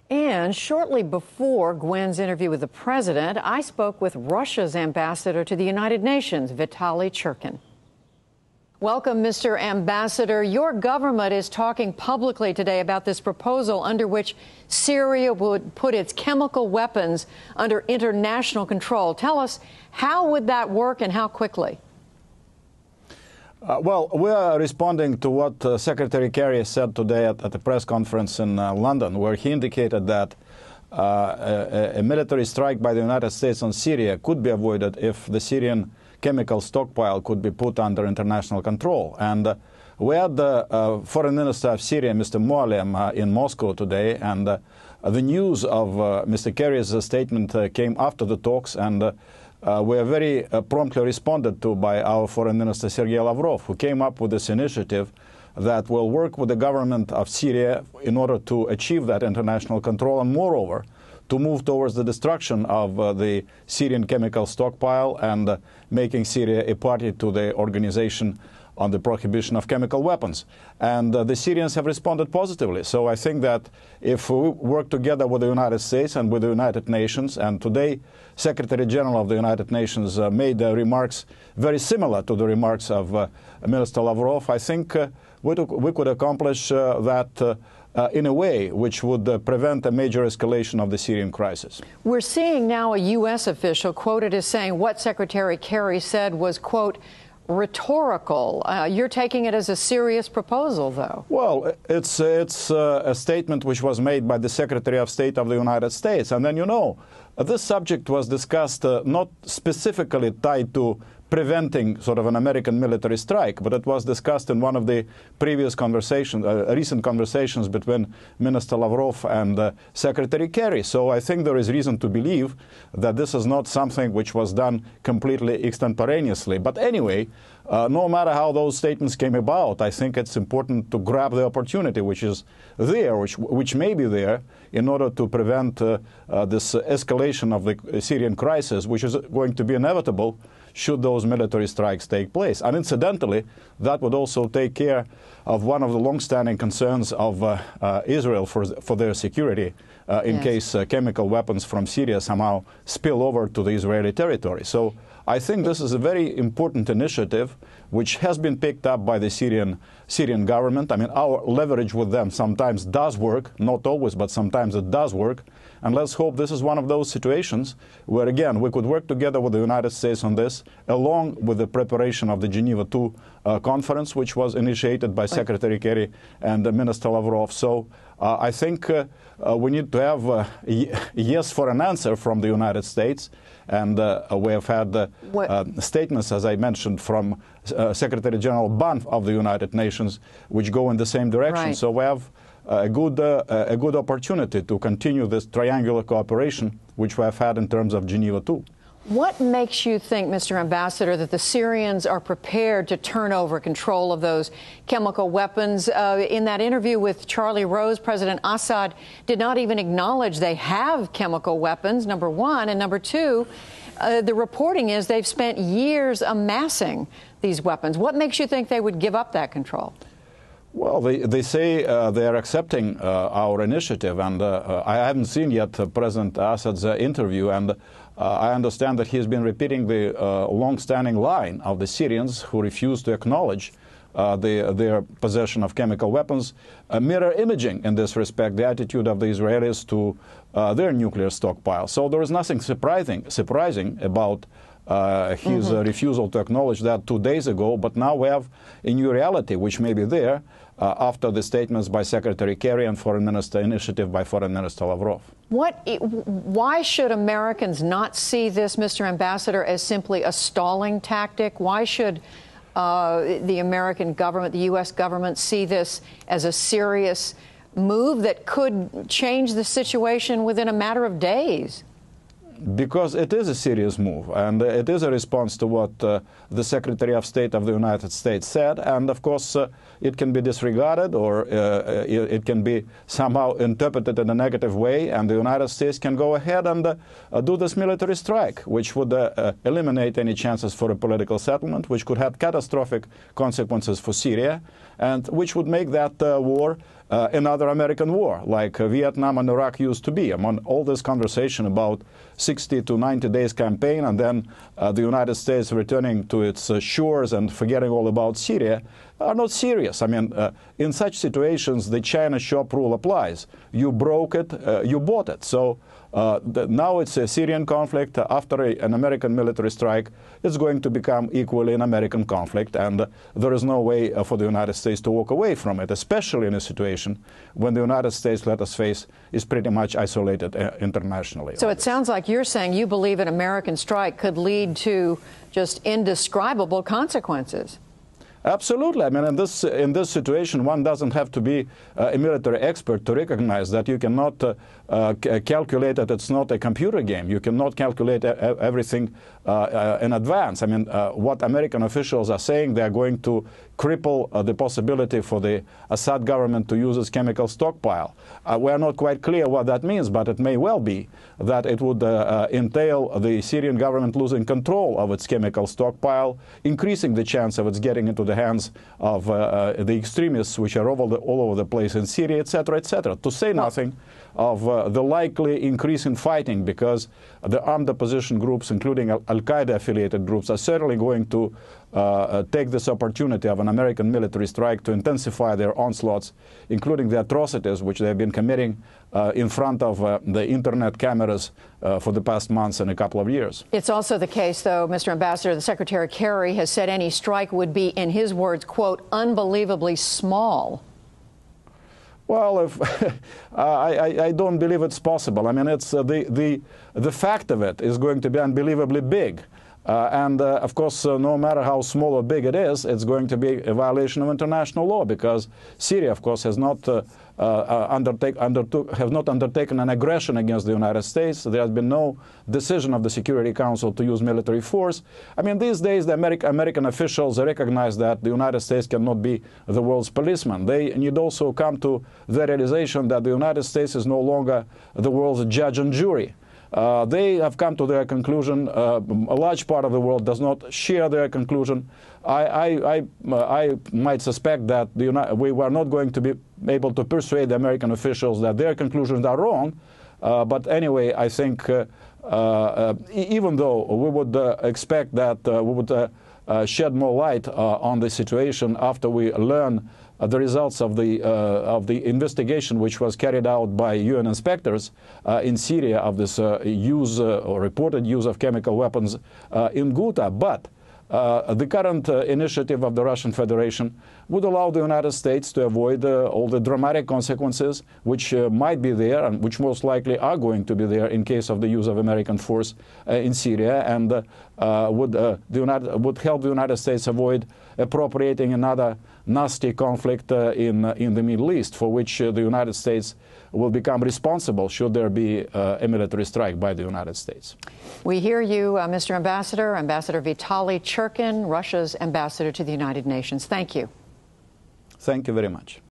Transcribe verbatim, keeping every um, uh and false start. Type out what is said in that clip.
And shortly before Gwen's interview with the president, I spoke with Russia's ambassador to the United Nations, Vitaly Churkin. Welcome, Mister Ambassador. Your government is talking publicly today about this proposal under which Syria would put its chemical weapons under international control. Tell us, how would that work and how quickly? Uh, well, we are responding to what uh, Secretary Kerry said today at, at the press conference in uh, London, where he indicated that uh, a, a military strike by the United States on Syria could be avoided if the Syrian chemical stockpile could be put under international control. And uh, we had the uh, Foreign Minister of Syria, Mister Mualem, uh, in Moscow today, and uh, the news of uh, Mister Kerry's uh, statement uh, came after the talks, and uh, uh, we are very uh, promptly responded to by our Foreign Minister Sergei Lavrov, who came up with this initiative that will work with the government of Syria in order to achieve that international control, and moreover, to move towards the destruction of uh, the Syrian chemical stockpile and uh, making Syria a party to the Organization on the Prohibition of Chemical Weapons. And uh, the Syrians have responded positively. So I think that if we work together with the United States and with the United Nations, and today Secretary General of the United Nations uh, made uh, remarks very similar to the remarks of uh, Minister Lavrov, I think uh, we, we could accomplish uh, that uh, Uh, in a way which would uh, prevent a major escalation of the Syrian crisis. We're seeing now a U S official quoted as saying what Secretary Kerry said was, quote, rhetorical. Uh, you're taking it as a serious proposal, though. Well, it's, it's uh, a statement which was made by the Secretary of State of the United States. And then, you know, uh, this subject was discussed uh, not specifically tied to preventing sort of an American military strike, but it was discussed in one of the previous conversations, uh, recent conversations between Minister Lavrov and uh, Secretary Kerry. So I think there is reason to believe that this is not something which was done completely extemporaneously. But anyway, uh, no matter how those statements came about, I think it's important to grab the opportunity which is there, which, which may be there, in order to prevent uh, uh, this escalation of the Syrian crisis, which is going to be inevitable should those military strikes take place. And incidentally, that would also take care of one of the long-standing concerns of uh, uh, Israel for, for their security uh, in yes. case uh, chemical weapons from Syria somehow spill over to the Israeli territory. So I think this is a very important initiative which has been picked up by the Syrian, Syrian government. I mean, our leverage with them sometimes does work, not always, but sometimes it does work. And let's hope this is one of those situations where, again, we could work together with the United States on this, along with the preparation of the Geneva two uh, conference, which was initiated by Secretary Kerry and uh, Minister Lavrov. So uh, I think uh, uh, we need to have a yes for an answer from the United States. And uh, we have had uh, uh, statements, as I mentioned, from uh, Secretary General Ban of the United Nations, which go in the same direction. Right. So we have a good, uh, a good opportunity to continue this triangular cooperation, which we have had in terms of Geneva two. What makes you think, Mister Ambassador, that the Syrians are prepared to turn over control of those chemical weapons? Uh, in that interview with Charlie Rose, President Assad did not even acknowledge they have chemical weapons, number one. And number two, uh, the reporting is they've spent years amassing these weapons. What makes you think they would give up that control? Well, they, they say uh, they are accepting uh, our initiative, and uh, I haven't seen yet uh, President Assad's uh, interview, and uh, I understand that he has been repeating the uh, long-standing line of the Syrians who refuse to acknowledge uh, the, their possession of chemical weapons, uh, mirror imaging in this respect the attitude of the Israelis to uh, their nuclear stockpile. So there is nothing surprising, surprising about Uh, his uh, refusal to acknowledge that two days ago, but now we have a new reality which may be there uh, after the statements by Secretary Kerry and Foreign Minister initiative by Foreign Minister Lavrov. What, why should Americans not see this, Mister Ambassador, as simply a stalling tactic? Why should uh, the American government, the U S government, see this as a serious move that could change the situation within a matter of days? Because it is a serious move, and it is a response to what uh, the Secretary of State of the United States said, and of course uh, it can be disregarded, or uh, it, it can be somehow interpreted in a negative way, and the United States can go ahead and uh, uh, do this military strike, which would uh, uh, eliminate any chances for a political settlement, which could have catastrophic consequences for Syria, and which would make that uh, war uh, another American war, like uh, Vietnam and Iraq used to be. Among all this conversation about sixty to ninety days campaign and then uh, the United States returning to its uh, shores and forgetting all about Syria are not serious. I mean, uh, in such situations, the China shop rule applies. You broke it, uh, you bought it. So uh, the, now it's a Syrian conflict. Uh, after a, an American military strike, it's going to become equally an American conflict, and uh, there is no way uh, for the United States to walk away from it, especially in a situation when the United States, let us face, is pretty much isolated uh, internationally. So it sounds like you're saying you believe an American strike could lead to just indescribable consequences. Absolutely. I mean, in this in this situation, one doesn't have to be uh, a military expert to recognize that you cannot uh, uh, calculate that it's not a computer game. You cannot calculate everything uh, uh, in advance. I mean, uh, what American officials are saying, they are going to cripple uh, the possibility for the Assad government to use its chemical stockpile. Uh, we are not quite clear what that means, but it may well be that it would uh, uh, entail the Syrian government losing control of its chemical stockpile, increasing the chance of its getting into the hands of uh, uh, the extremists which are all, the, all over the place in Syria, et cetera, et cetera, to say nothing of uh, the likely increase in fighting, because the armed opposition groups, including Al Qaeda-affiliated groups, are certainly going to uh, uh, take this opportunity of an American military strike to intensify their onslaughts, including the atrocities which they have been committing uh, in front of uh, the internet cameras uh, for the past months and a couple of years. It's also the case, though, Mister Ambassador, that Secretary Kerry has said any strike would be, in his words, quote, unbelievably small. Well, if, I, I, I don't believe it's possible. I mean, it's uh, the, the, the fact of it is going to be unbelievably big. Uh, and, uh, of course, uh, no matter how small or big it is, it's going to be a violation of international law, because Syria, of course, has not, uh, uh, undertake, undertook, have not undertaken an aggression against the United States. There has been no decision of the Security Council to use military force. I mean, these days, the Ameri American officials recognize that the United States cannot be the world's policeman. They need also come to the realization that the United States is no longer the world's judge and jury. Uh, they have come to their conclusion. Uh, a large part of the world does not share their conclusion. I, I, I, uh, I might suspect that the Uni we were not going to be able to persuade the American officials that their conclusions are wrong. Uh, but anyway, I think uh, uh, even though we would uh, expect that uh, we would uh, uh, shed more light uh, on the situation after we learn Uh, the results of the uh, of the investigation which was carried out by U N inspectors uh, in Syria of this uh, use uh, or reported use of chemical weapons uh, in Ghouta. But uh, the current uh, initiative of the Russian Federation would allow the United States to avoid uh, all the dramatic consequences which uh, might be there and which most likely are going to be there in case of the use of American force uh, in Syria, and uh, uh, would uh, the United would help the United States avoid appropriating another nasty conflict uh, in uh, in the Middle East, for which uh, the United States will become responsible should there be uh, a military strike by the United States. We hear you, uh, Mister Ambassador. Ambassador Vitaly Churkin, Russia's ambassador to the United Nations. Thank you. Thank you very much.